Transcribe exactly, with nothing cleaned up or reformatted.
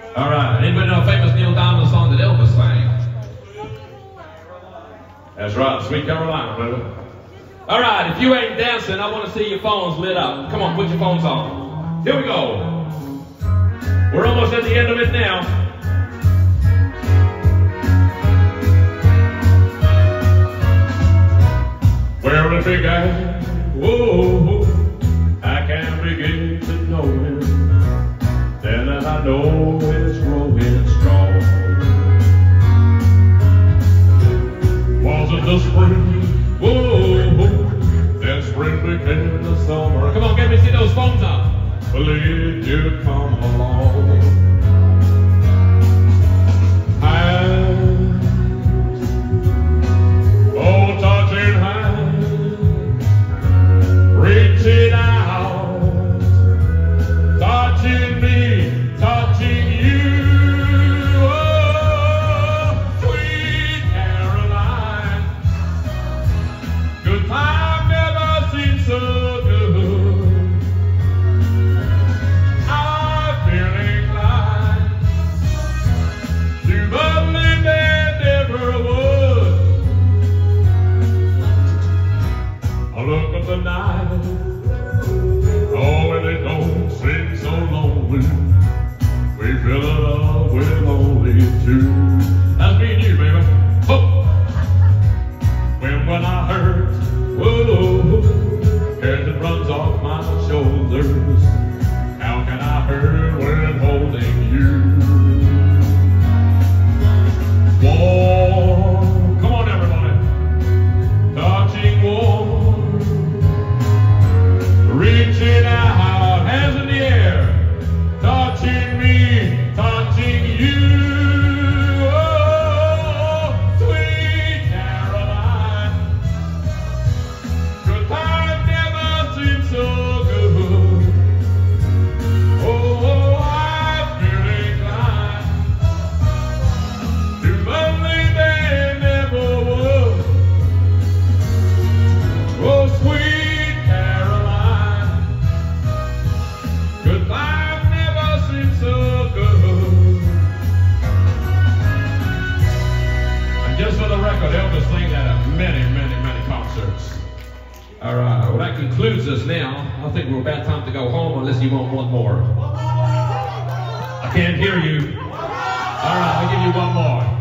All right. Anybody know a famous Neil Diamond song that Elvis sang? That's right. Sweet Carolina, brother. All right. If you ain't dancing, I want to see your phones lit up. Come on, put your phones on. Here we go. We're almost at the end of it now. Well, if big guy, whoa, I can't begin to know him. Then I know it's growing strong. Was it the spring? Whoa, then spring became the summer. Come on, get me see those phones up. Well, it did come along. Hands, oh, touching hands, reaching out, touching me, touching you. Oh, sweet Caroline, good time never seemed so good. I feel inclined to believe there never was. I look at the night, oh, and it don't seem so lonely. We fill it up with only two. That's me and you, baby. Oh. When when I hurt, whoa, as it runs off my shoulders, how can I hurt when holding you? Warm, come on everybody, touching warm, reaching out, hands in the air, touching me, touching you. Oh, sweet Caroline, good time never seemed so good. Oh, I feel inclined to believe they never would. Oh, sweet Caroline, good time never seemed so good. And just for the record, Elvis sang that at many, many, many concerts. All right, well that concludes us now. I think we're about time to go home unless you want one more. I can't hear you. All right, I'll give you one more.